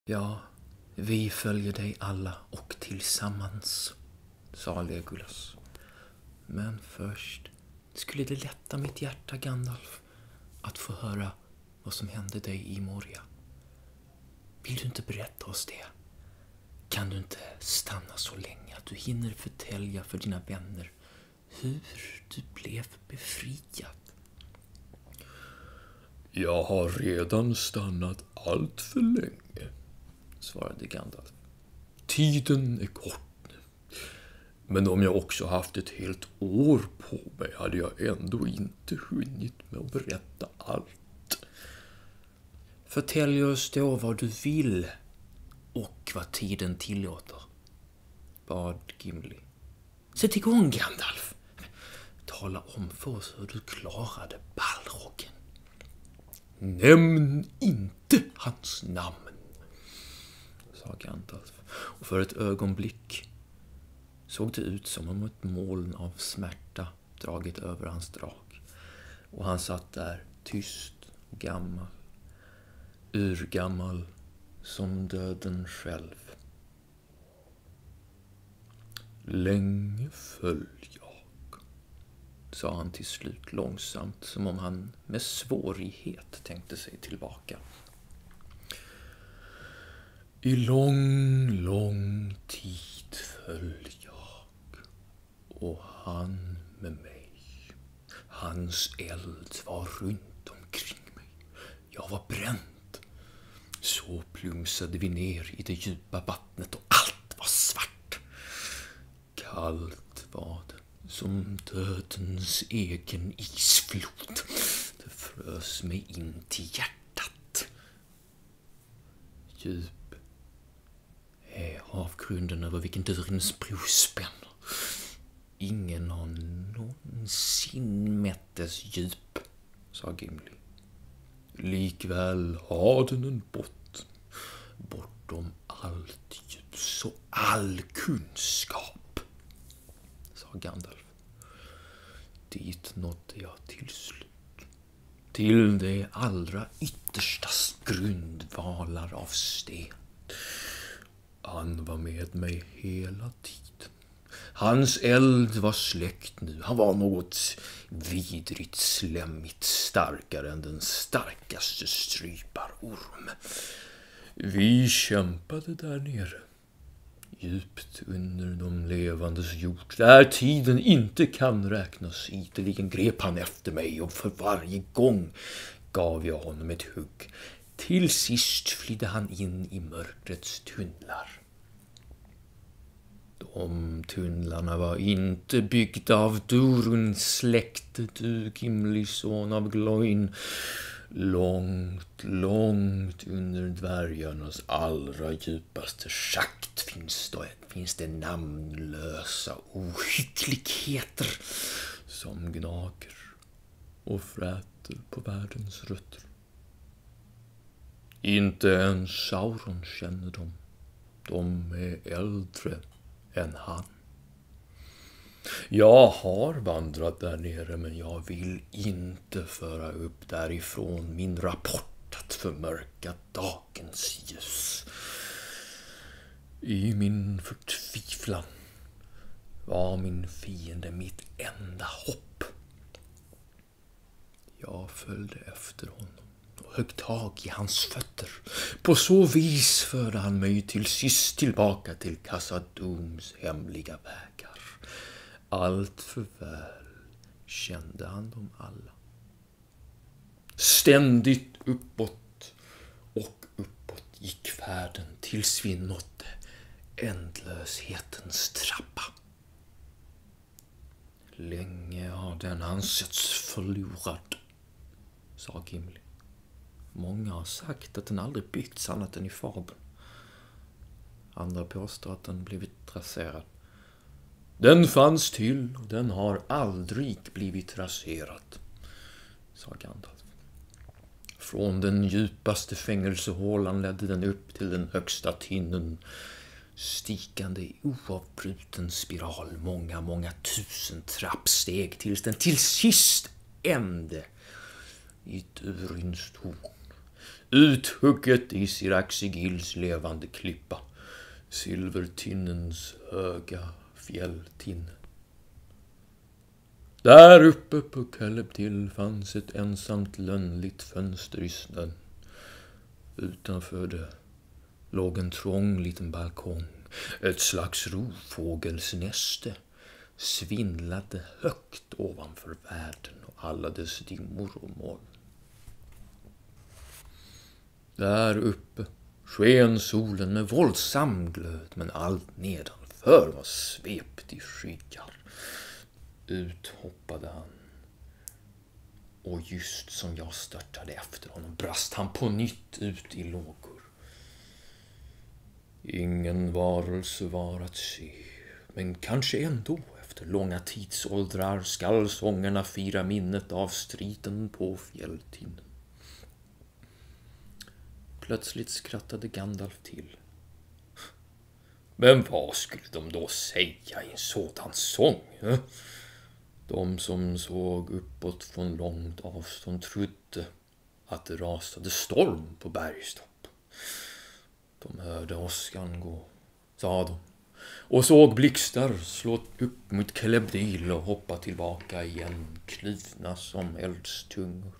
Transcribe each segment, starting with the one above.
Ja, vi följer dig alla och tillsammans, sa Legolas. Men först skulle det lätta mitt hjärta, Gandalf, att få höra vad som hände dig i Moria. Vill du inte berätta oss det? Kan du inte stanna så länge att du hinner förtälja för dina vänner hur du blev befriad? Jag har redan stannat allt för länge, svarade Gandalf. Tiden är kort nu. Men om jag också haft ett helt år på mig hade jag ändå inte hunnit med att berätta allt. Förtälj oss då vad du vill och vad tiden tillåter, bad Gimli. Sätt igång, Gandalf. Tala om för oss hur du klarade Balrogen. Nämn inte hans namn, sa Gandalf, och för ett ögonblick såg det ut som om ett moln av smärta dragit över hans drag. Och han satt där tyst och gammal, urgammal som döden själv. Länge föll jag, sa han till slut långsamt, som om han med svårighet tänkte sig tillbaka. I lång tid föll jag, och han med mig. Hans eld var runt omkring mig. Jag var bränd. Så plumsade vi ner i det djupa vattnet och allt var svart. Kallt var det som dödens egen isflod. Det frös mig in till hjärtat. Djup är avgrunden över vilken dörrens bro spänner. Ingen har någonsin mätt dess djup, sa Gimli. Likväl har den en botten, bortom allt ljus och all kunskap, sa Gandalf. Dit nådde jag till slut. Till det allra ytterstas grundvalar av sten. Han var med mig hela tiden. Hans eld var släckt nu. Han var något vidrigt slemmigt, starkare än den starkaste stryparorm. Vi kämpade där nere, djupt under de levandes jord, där tiden inte kan räknas. Ideligen grep han efter mig, och för varje gång gav jag honom ett hugg. Till sist flydde han in i mörkrets tunnlar. De tunnlarna var inte byggda av Duruns släkte, du Gimli, son av Gloin. Långt under dvärgarnas allra djupaste schakt finns det namnlösa ohyggligheter som gnager och fräter på världens rötter. Inte ens Sauron känner dem. De är äldre än han. Jag har vandrat där nere, men jag vill inte föra upp därifrån min rapport att förmörka dagens ljus. I min förtvivlan var min fiende mitt enda hopp. Jag följde efter honom och högg tag i hans fötter. På så vis förde han mig till sist tillbaka till Khazad-dûms hemliga vägar. Allt för väl kände han dem alla. Ständigt uppåt och uppåt gick färden tills vi nådde ändlöshetens trappa. Länge har den ansetts förlorad, sa Gimli. Många har sagt att den aldrig byggts annat än i fabeln. Andra påstår att den blivit raserad. Den fanns till och den har aldrig blivit raserad, sa Gandalf. Från den djupaste fängelsehålan ledde den upp till den högsta tinnen, stigande i oavbruten spiral många tusen trappsteg tills den till sist ände i Duruns torn. uthugget i Siraxigils levande klippa, Silvertinnens höga fjälltinne. Där uppe på Kelebtil fanns ett ensamt lönnligt fönster i snön. Utanför det låg en trång liten balkong. Ett slags rovfågelsnäste svindlade högt ovanför världen och alla dess dimmor och moln. Där uppe sken solen med våldsam glöd, men allt nedanför var svept i skyggar. Ut hoppade han, och just som jag störtade efter honom brast han på nytt ut i lågor. Ingen varelse var att se, men kanske ändå efter långa tidsåldrar skall sångerna fira minnet av striden på fjälltinnen. Plötsligt skrattade Gandalf till. Men vad skulle de då säga i en sådan sång? De som såg uppåt från långt avstånd trodde att det rasade storm på bergstopp. De hörde åskan gå, sa de, och såg blixtar slå upp mot Kelebdil och hoppa tillbaka igen, klivna som eldstungor.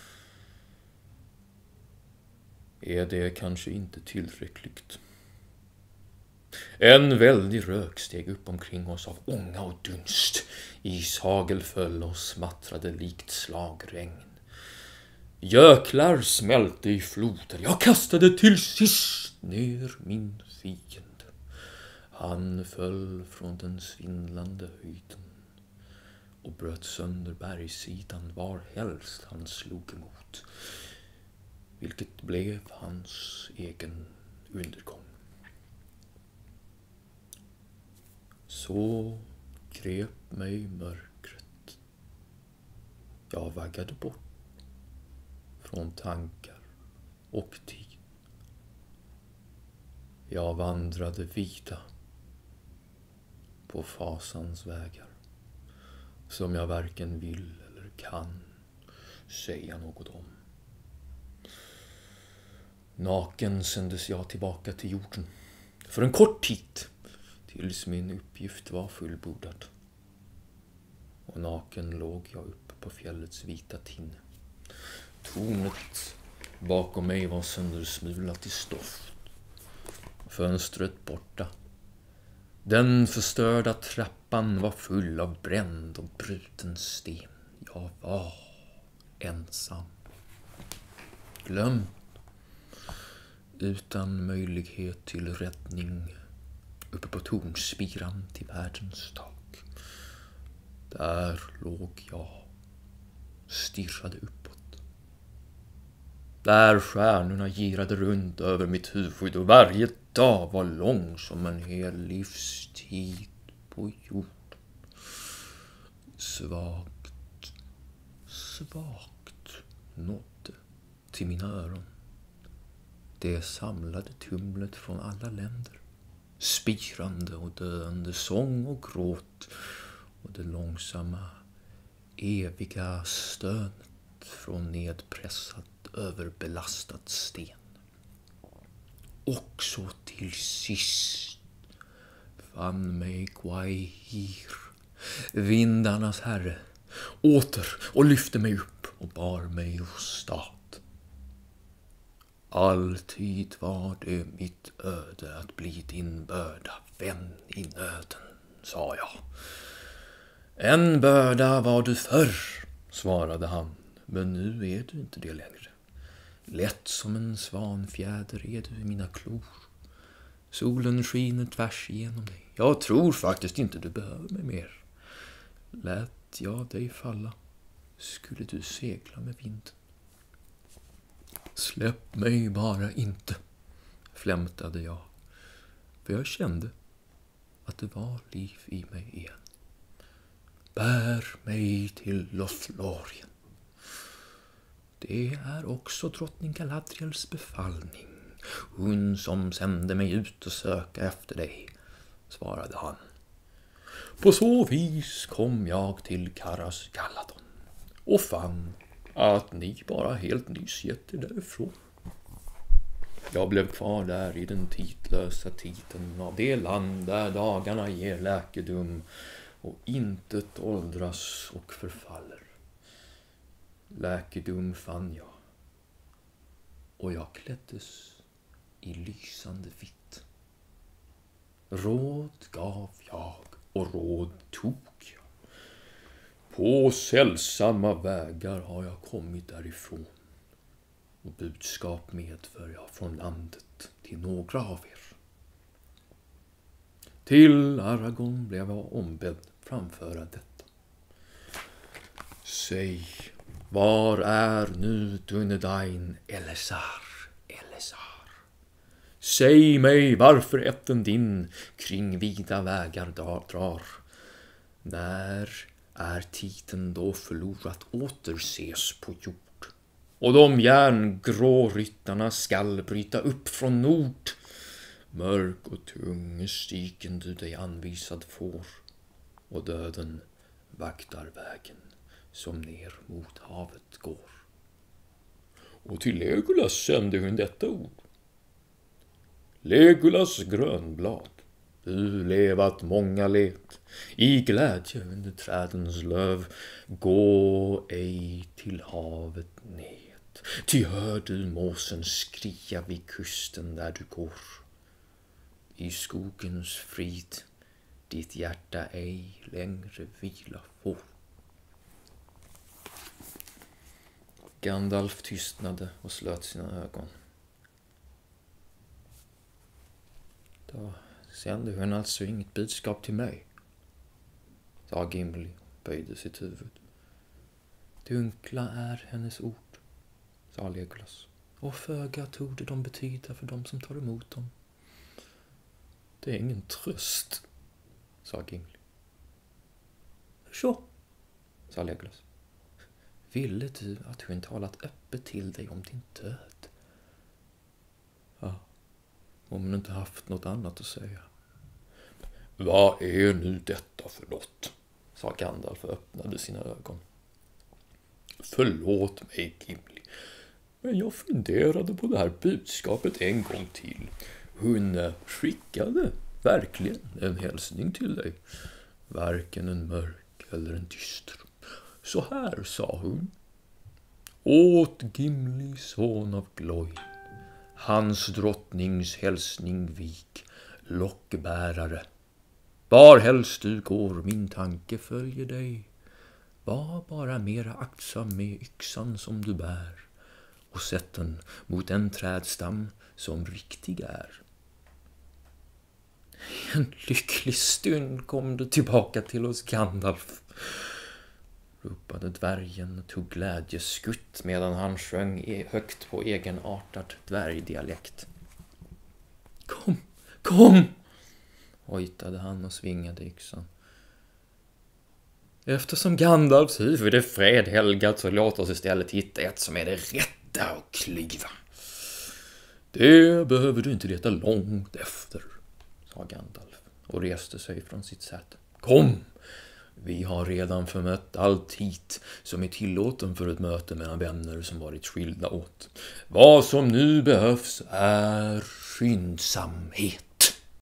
Är det kanske inte tillräckligt? En väldig rök steg upp omkring oss av ånga och dunst. Ishagel föll och smattrade likt slagregn. Göklar smälte i floder. Jag kastade till sist ner min fiende. Han föll från den svindlande höjden och bröt sönder bergssidan var helst han slog emot, vilket blev hans egen undergång. Så grep mig mörkret. Jag vaggade bort från tankar och tid. Jag vandrade vida på fasans vägar, som jag varken vill eller kan säga något om. Naken sändes jag tillbaka till jorden för en kort tid, tills min uppgift var fullbordad. Och naken låg jag uppe på fjällets vita tinne. Tornet bakom mig var söndersmulat i stoft. Fönstret borta. Den förstörda trappan var full av bränd och bruten sten. Jag var ensam. Glömd. Utan möjlighet till räddning uppe på tornspiran till världens tak. Där låg jag, stirrade uppåt. Där stjärnorna girade runt över mitt huvud och varje dag var lång som en hel livstid på jorden. Svagt nådde till mina öron det samlade tumlet från alla länder. Spirande och döende sång och gråt och det långsamma, eviga stönet från nedpressad, överbelastad sten. Och så till sist fann mig Gwaihir, vindarnas herre, åter och lyfte mig upp och bar mig åstad. Alltid var det mitt öde att bli din börda, vän i nöden, sa jag. En börda var du förr, svarade han, men nu är du inte det längre. Lätt som en svanfjäder är du i mina klor. Solen skiner tvärs igenom dig. Jag tror faktiskt inte du behöver mig mer. Lät jag dig falla, skulle du segla med vinden. Släpp mig bara inte, flämtade jag, för jag kände att det var liv i mig igen. Bär mig till Lothlorien. Det är också drottning Galadriels befallning. Hon som sände mig ut och söka efter dig, svarade han. På så vis kom jag till Karas Galadon och fann att ni bara helt nyss gett er därifrån. Jag blev kvar där i den tidlösa titeln av det land där dagarna ger läkedom och intet åldras och förfaller. Läkedom fann jag, och jag kläddes i lysande vitt. Råd gav jag och råd tog jag. På sällsamma vägar har jag kommit därifrån, och budskap medför jag från landet till några av er. Till Aragorn blev jag ombedd framföra detta. Säg, var är nu Dunedain Elessar? Säg mig varför ätten din kring vida vägar drar. När är titeln då förlorat återses på jord? Och de järngrå ryttarna skall bryta upp från nord. Mörk och tung stigen du dig anvisad får, och döden vaktar vägen som ner mot havet går. Och till Legolas sände hon detta ord. Legolas grönblad, du levat många let, i glädje under trädens löv, gå ej till havet ned. Ty hör du måsen skria vid kusten där du går. I skogens frid ditt hjärta ej längre vila får. Gandalf tystnade och slöt sina ögon. Då sände hon alltså inget budskap till mig, sa Gimli och böjde sitt huvud. Dunkla är hennes ord, sa Legolas, och föga torde de betyda för dem som tar emot dem. Det är ingen tröst, sa Gimli. Så, sa Legolas. Ville du att hon talat öppet till dig om din död? Ja, om hon inte haft något annat att säga. Vad är nu detta för något? Sa Gandalf och öppnade sina ögon. Förlåt mig, Gimli, men jag funderade på det här budskapet en gång till. Hon skickade verkligen en hälsning till dig. Varken en mörk eller en dyster. Så här sa hon. Åt Gimli, son av Gloin, hans drottnings hälsning vik, lockbärare. Var helst du går, min tanke följer dig. Var bara mera aktsam med yxan som du bär, och sätt den mot en trädstam som riktig är. En lycklig stund kom du tillbaka till oss, Gandalf, ropade dvärgen och tog glädjeskutt medan han sjöng högt på egenartad dvärgdialekt. Kom, hojtade han och svingade yxan. Eftersom Gandalfs huvud är fredhelgat, så låt oss istället hitta ett som är det rätta att kliva. Det behöver du inte leta långt efter, sa Gandalf och reste sig från sitt säte. Kom, vi har redan förmött allt hit som är tillåten för ett möte mellan vänner som varit skilda åt. Vad som nu behövs är skyndsamhet.